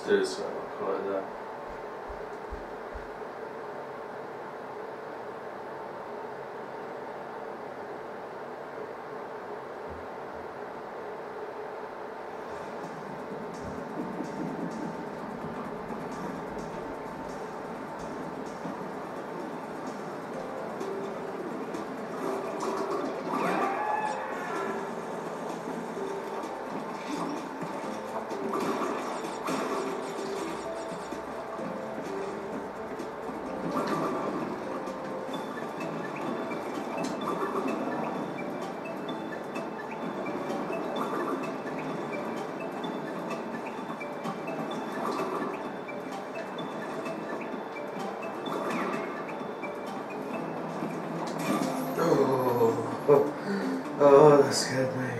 do smell quite that. Oh, that scared me.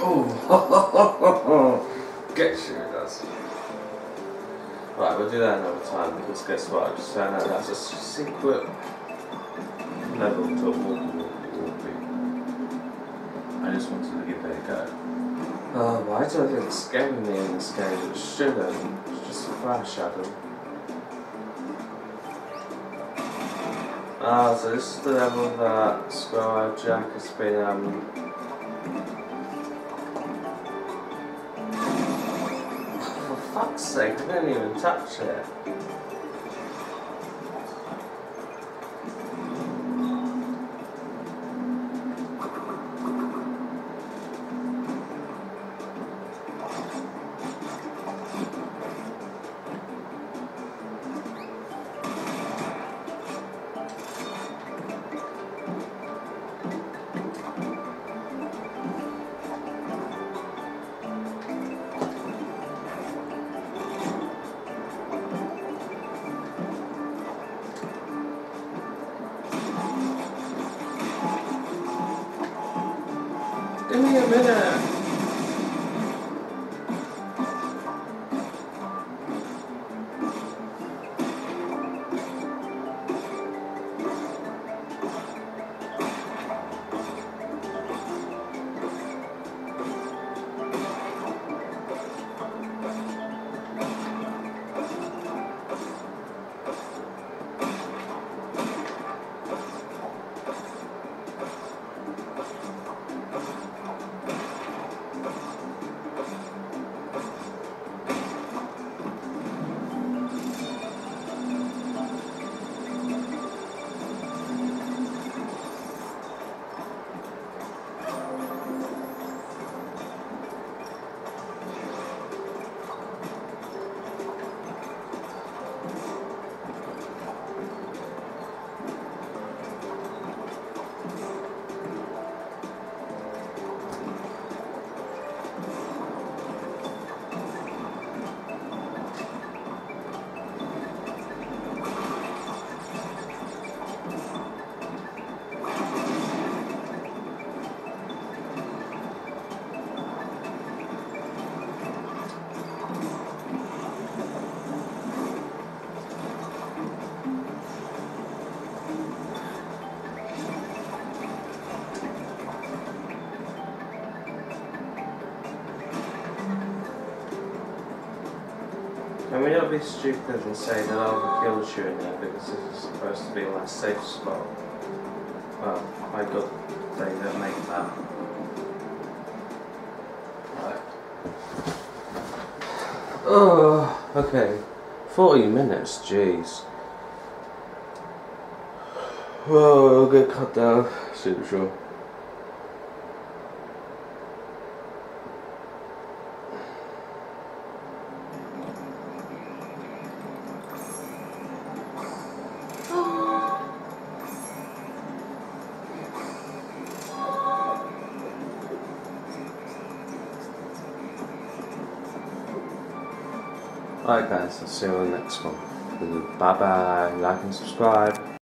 Oh, get sure it does. Right, we'll do that another time because guess what? I just found out that's a secret level to walk. I just wanted to give it a go. Oh, why do I think it's scaring me in this game? It shouldn't. It's just a Crash Hatton. Ah, so this is the level that Squirrel Jack has been for fuck's sake, I didn't even touch it. Give me a minute. Can we not be stupid and say that I'll kill you in there because this is supposed to be my safe spot? Well, my god, they don't make that. Right. Oh, okay. 40 minutes, jeez. Oh, it'll get cut down, super sure. Alright guys, I'll see you on the next one. Bye bye, like and subscribe.